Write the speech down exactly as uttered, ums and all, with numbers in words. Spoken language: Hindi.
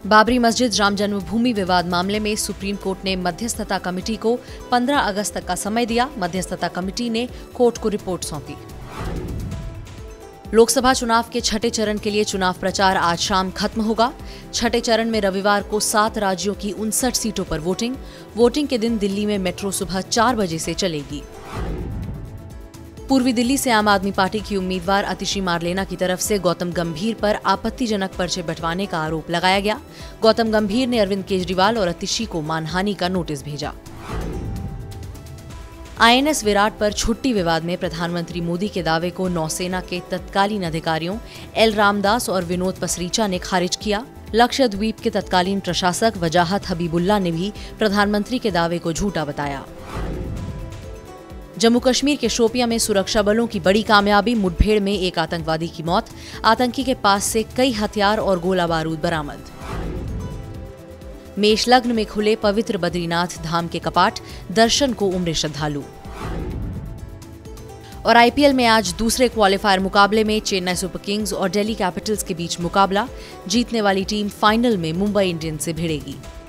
बाबरी मस्जिद राम जन्मभूमि विवाद मामले में सुप्रीम कोर्ट ने मध्यस्थता कमेटी को पंद्रह अगस्त तक का समय दिया। मध्यस्थता कमेटी ने कोर्ट को रिपोर्ट सौंपी। लोकसभा चुनाव के छठे चरण के लिए चुनाव प्रचार आज शाम खत्म होगा। छठे चरण में रविवार को सात राज्यों की उनसठ सीटों पर वोटिंग। वोटिंग के दिन दिल्ली में मेट्रो सुबह चार बजे से चलेगी। पूर्वी दिल्ली से आम आदमी पार्टी की उम्मीदवार अतिशी मारलेना की तरफ से गौतम गंभीर पर आपत्तिजनक पर्चे बंटवाने का आरोप लगाया गया। गौतम गंभीर ने अरविंद केजरीवाल और अतिशी को मानहानि का नोटिस भेजा। आईएनएस विराट पर छुट्टी विवाद में प्रधानमंत्री मोदी के दावे को नौसेना के तत्कालीन अधिकारियों एल रामदास और विनोद पसरीचा ने खारिज किया। लक्षद्वीप के तत्कालीन प्रशासक वजाहत हबीबुल्ला ने भी प्रधानमंत्री के दावे को झूठा बताया। जम्मू कश्मीर के शोपियां में सुरक्षा बलों की बड़ी कामयाबी। मुठभेड़ में एक आतंकवादी की मौत। आतंकी के पास से कई हथियार और गोला बारूद बरामद। मेष लग्न में खुले पवित्र बद्रीनाथ धाम के कपाट, दर्शन को उमड़े श्रद्धालु। और आईपीएल में आज दूसरे क्वालिफायर मुकाबले में चेन्नई सुपर किंग्स और दिल्ली कैपिटल्स के बीच मुकाबला। जीतने वाली टीम फाइनल में मुंबई इंडियंस से भिड़ेगी।